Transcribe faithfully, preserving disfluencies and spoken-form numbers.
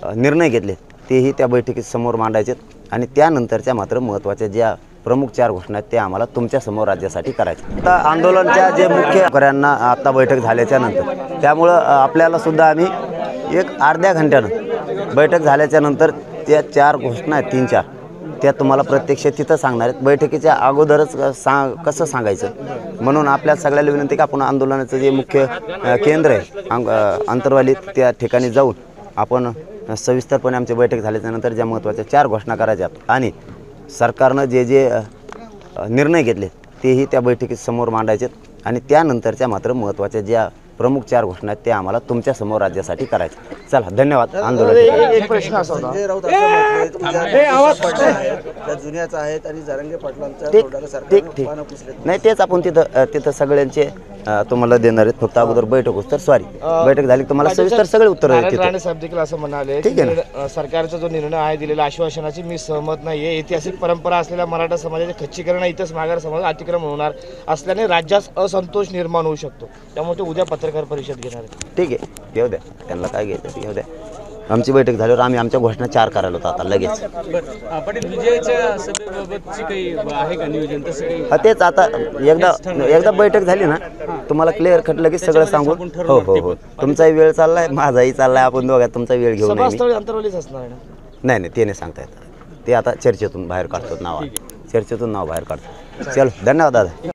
निर्णय घेतले तेही त्या बैठकीत समोर मांडायचे आणि त्यानंतरच्या मात्र महत्त्वाच्या ज्या प्रमुख चार घोषणा आहेत त्या आम्हाला तुमच्यासमोर राज्यासाठी करायच्या। आता आंदोलनाच्या जे मुख्य अधिकाऱ्यांना आता बैठक झाल्याच्या नंतर त्यामुळं आपल्याला सुद्धा आम्ही एक अर्ध्या घंट्यानं बैठक झाल्याच्या नंतर त्या चार घोषणा आहेत तीन चार त्या तुम्हाला प्रत्यक्ष तिथं सांगणार आहेत। बैठकीच्या अगोदरच सांग कसं सांगायचं म्हणून आपल्या सगळ्याला विनंती की आपण आंदोलनाचं जे मुख्य केंद्र आहे अंग अंतरवाली त्या ठिकाणी जाऊन आपण सविस्तरपणे आमची बैठक झाल्याच्यानंतर ज्या महत्त्वाच्या चार घोषणा करायच्या आणि सरकारनं जे जे निर्णय घेतले तेही त्या बैठकीत समोर मांडायचे आणि त्यानंतरच्या मात्र महत्त्वाच्या ज्या प्रमुख चार घोषणा आहेत त्या आम्हाला तुमच्यासमोर राज्यासाठी करायच्या। चला धन्यवाद। आंदोलन एक प्रश्न असा होता संजय राऊत असं म्हटले त्या जुन्याच आहेत आणि जरांगे पाटलांचा तोंडाला सरकारने पानं पुसले नाही तेच आपण तिथं तिथं सगळ्यांचे तुम्हाला देणार आहेत। फक्त अगोदर बैठक होत तर सॉरी बैठक झाली तुम्हाला सविस्तर सगळे उत्तर राणे साहेब देखील असं म्हणाले ठीक आहे ना सरकारचा जो निर्णय आहे दिलेला आश्वासनाची मी सहमत नाही आहे। ऐतिहासिक परंपरा असलेल्या मराठा समाजाचे खच्चीकरण इथंच मागार समाज अतिक्रमण होणार असल्याने राज्यात असंतोष निर्माण होऊ शकतो त्यामुळे ते उद्या पत्रकार परिषद घेणार आहे। ठीक आहे घेऊ द्या त्यांना काय घ्यायचं घेऊ द्या। आमची बैठक झाल्यावर आम्ही आमच्या घोषणा चार करायला होतो आता लगेच तेच आता एकदा एकदा बैठक झाली ना तुम्हाला क्लिअर कट लगेच सगळं सांगू। हो हो हो तुमचाही वेळ चाललाय माझाही चाललाय आपण दोघात तुमचा वेळ घेऊन नाही नाही ते नाही सांगता येत ते आता चर्चेतून बाहेर काढतो नाव चर्चेतून नाव बाहेर काढतो। चलो धन्यवाद दादा।